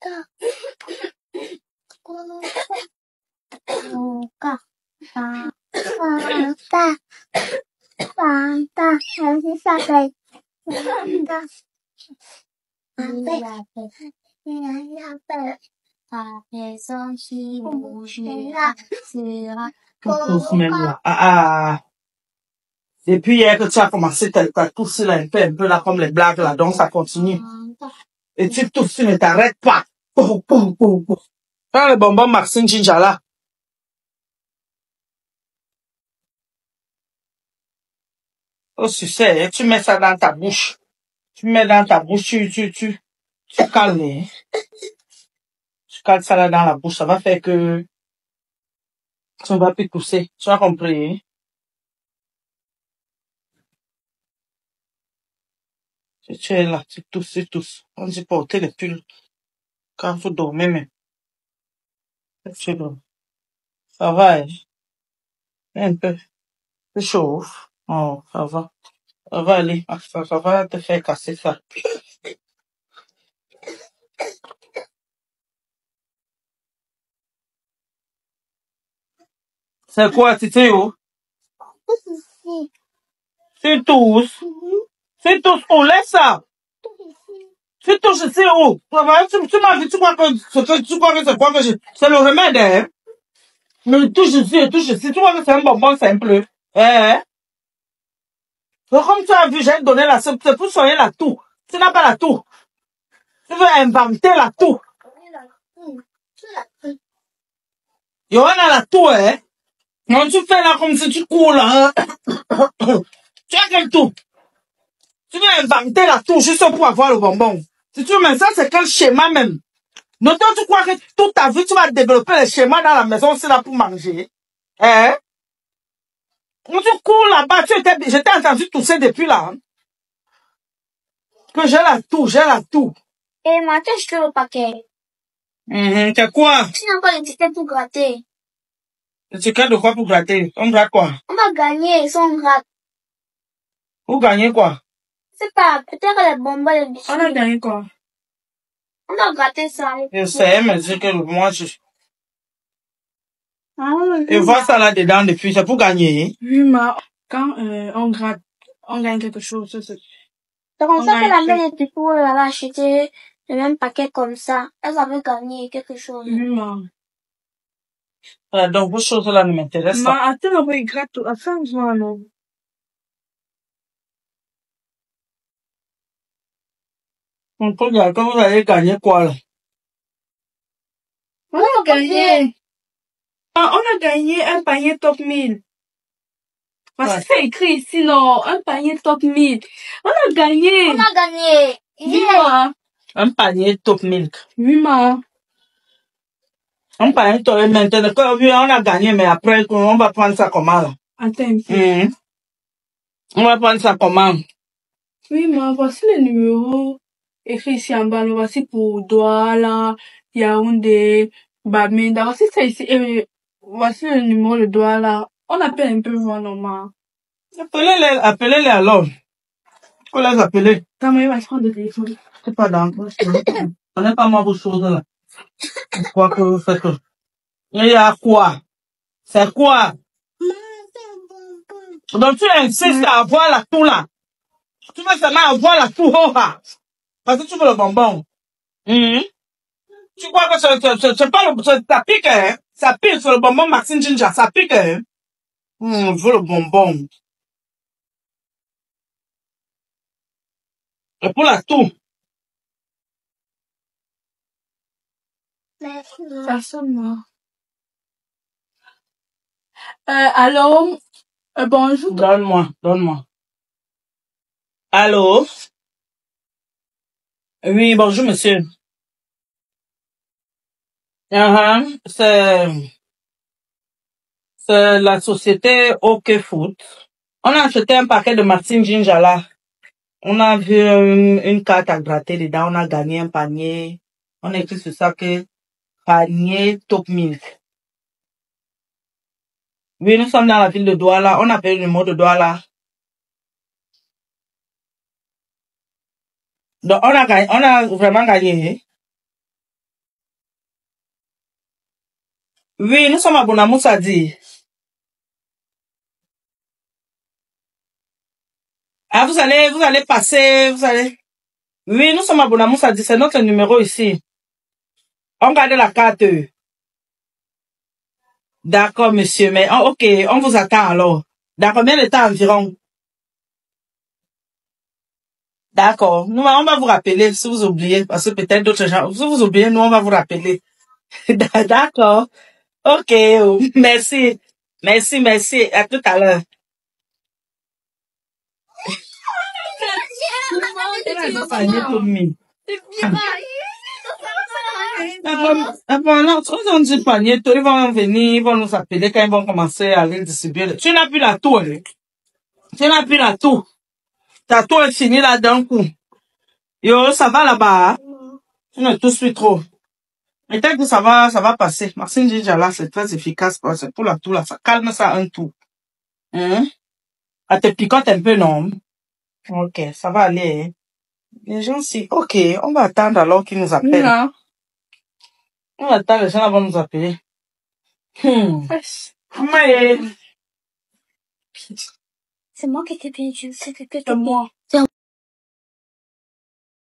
Depuis hier que tu as commencé, t'as toussé là, un peu là, comme les blagues là, donc ça continue. Et tu tousses, tu ne t'arrêtes pas. Pou, pou, pou, pou. Prends le bonbon Maxine Ginger là. Oh, tu sais, tu mets ça dans ta bouche. Tu mets dans ta bouche, tu cales, tu cales ça là dans la bouche, ça va faire que tu ne vas plus tousser. Tu as compris? Tu es là, tu tousses. On dit porter les pulls quand vous dormez même. Tu dors. Ça va, hein? Un peu. Tu chauffes. Oh, ça va. Ça va aller. Ça va te faire casser ça. C'est quoi, tu sais où? Tu tousses. Tu tousses où? Laisse ça. Tu touches ici où? Tu m'as vu, tu crois que c'est quoi que c'est le remède, hein? Mais touche ici, tu vois que c'est un bonbon simple. Hein? Donc, comme tu as vu, j'ai donné la soupe, c'est pour soigner la toux. Tu n'as pas la toux. Tu veux inventer la toux. Yoanna la toux, hein? Non, tu fais là comme si tu cours là. Tu as quel toux? Tu veux inventer la toux juste pour avoir le bonbon. Si tu mets ça, c'est quel schéma même? Non, toi, tu crois que toute ta vie, tu vas développer les schémas dans la maison, c'est là pour manger. Hein? Quand tu cours là-bas, j'étais entendu tousser depuis là. Hein? Que j'ai la toux. Et maintenant, je fais le paquet. C'est quoi? Tu n'as pas l'étiquette pour gratter. L'étiquette de quoi pour gratter? On gratte quoi? On va gagner si on gratte. Vous gagnez quoi? C'est pas, peut-être les bonbons, les biscuits. On a gagné quoi? On a gratté ça. Je sais, mais c'est que moi, et vois ça là dedans depuis, c'est pour gagner. Oui, mais quand on gratte, on gagne quelque chose. C'est comme ça que la mère et Pipo elle avait acheté le même paquet comme ça. Elles avaient gagné quelque chose. Oui, mais... Donc, vos choses là ne m'intéressent pas. Mais attends, on va y gratter à 5 jours, alors. On peut dire que vous allez gagner quoi là? On a gagné. Ah, on a gagné un panier top 1000. Parce que c'est écrit ici, non, un panier top 1000. On a gagné. On a gagné. Oui, ma. Un panier top milk. Oui, ma. Un panier top milk. Maintenant, quand on a gagné, mais après, on va prendre ça comment là? Attends un peu. On va prendre ça comment? Oui, ma, voici le numéro écrit ici en bas. Voici pour Douala, Yaoundé, Bamenda. Voici ça ici. Voici le numéro de Douala. On appelle un peu voir normal. Appelez-les alors. Faut les appeler. Quand même, va se prendre le téléphone. C'est pas dans on n'est pas moi vos choses là. Quoi que vous faites. Il y a quoi? C'est quoi? Donc tu insistes à avoir la toux là. Tu veux seulement avoir la toux parce que tu veux le bonbon. Tu crois que c'est pas ça pique, hein? Ça pique sur le bonbon Maxine Ginger, ça pique, hein? Je veux le bonbon. Et pour la toux. Ça sonne. Allô? Bonjour. Donne-moi. Allô? Oui, bonjour, monsieur. C'est la société OK Food. On a acheté un paquet de Maxine Ginger là. On a vu une carte à gratter dedans, on a gagné un panier. On a écrit sur ça que panier top milk. Oui, nous sommes dans la ville de Douala. On appelle le mot de Douala. Donc, on a vraiment gagné. Oui, nous sommes à Bonamoussadi. Ah, vous allez passer, vous allez. Oui, nous sommes à Bonamoussadi, c'est notre numéro ici. On garde la carte. D'accord, monsieur, mais ok, on vous attend alors. Dans combien de temps environ? D'accord. Nous, on va vous rappeler si vous oubliez, parce que peut-être d'autres gens, si vous oubliez, nous, on va vous rappeler. D'accord. Ok. Merci. Merci, merci. À tout à l'heure. Non, on dit panier, ils vont venir, ils vont nous appeler quand ils vont commencer à aller distribuer. Tu n'as plus la tour, hein? Tu n'as plus la tour. Ta tour est finie là d'un coup. Yo, ça va là-bas, hein? Tu ne touches plus trop. Et peut-être que ça va passer. Maxime Jinja là, c'est très efficace, c'est pour la toux là, ça calme ça un tout. Hein? Elle te picote un peu, non? Ok, ça va aller, hein? Les gens si, ok, on va attendre alors qu'ils nous appellent. Non. On va attendre, les gens là vont nous appeler. C'est moi qui t'ai payé, c'est C'est moi. C'est